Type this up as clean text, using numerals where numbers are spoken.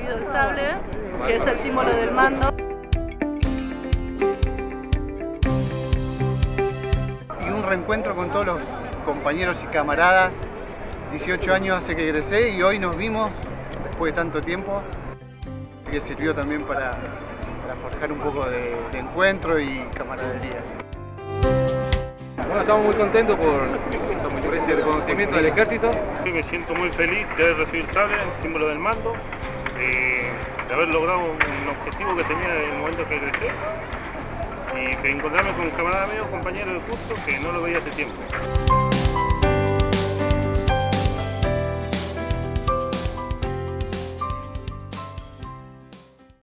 recibido el sable, que es el símbolo del mando. Y un reencuentro con todos los compañeros y camaradas. 18 años hace que egresé y hoy nos vimos después de tanto tiempo, que sirvió también para forjar un poco de encuentro y camaradería. Bueno, estamos muy contentos por este reconocimiento del ejército. Sí, me siento muy feliz de haber recibido el sable, el símbolo del mando, de haber logrado un objetivo que tenía en el momento que egresé y de encontrarme con un camarada mío, compañero de curso, que no lo veía hace tiempo.